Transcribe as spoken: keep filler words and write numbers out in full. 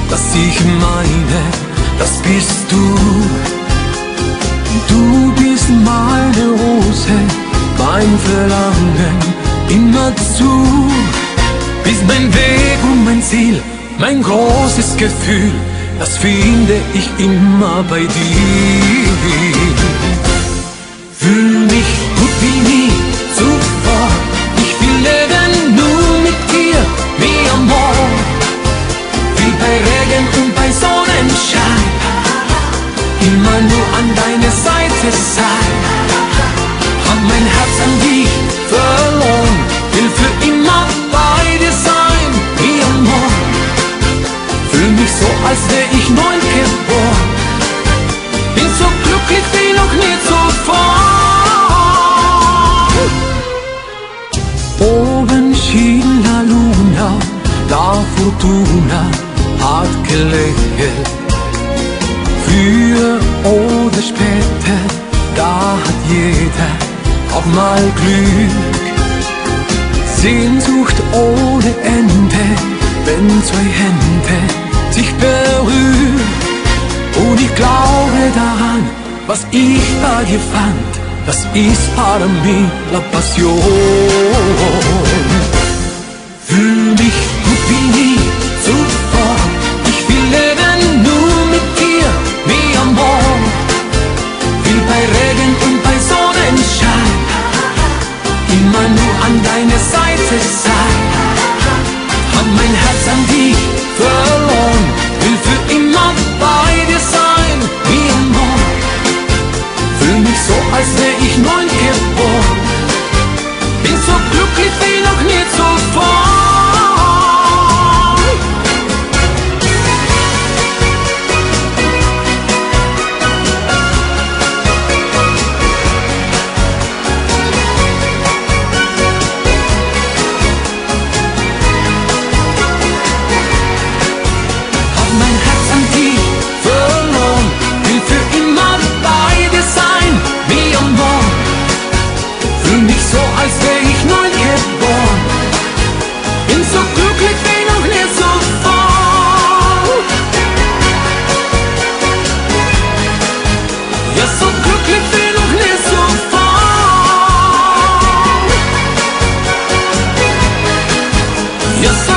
das ich meine, das bist du. Du bist meine Rose, mein Verlangen immerzu. Bist mein Weg und mein Ziel, mein großes Gefühl, das finde ich immer bei dir. Fühl mich gut wie nie zuvor, ich will leben nur mit dir, wie Amor. Wie bei Regen und bei Sonnenschein, immer nur an deiner Seite sein. Hab mein Herz an dich verloren, will für immer bei dir sein, wie Amor. Fühl mich so, als wär ich neu geboren, bin so glücklich wie noch nie zuvor. Oben schien la Luna, la Fortuna hat gelächelt. Früher oder später, da hat jeder auch mal Glück. Sehnsucht ohne Ende, wenn zwei Hände sich berühren. Und ich glaube daran, was ich bei dir fand, das ist para mí la pasión. Fühl mich gut wie nie zuvor, ich will leben nur mit dir, wie Amor. Wie bei Regen und bei Sonnenschein, immer nur an deiner Seite sein. Hab mein Herz an dich verloren, will für immer bei dir sein, wie Amor. Fühl mich so, als wär ich neu geboren, bin so glücklich wie noch nie zuvor. Ja, so glücklich wie noch nie zuvor. Ja, so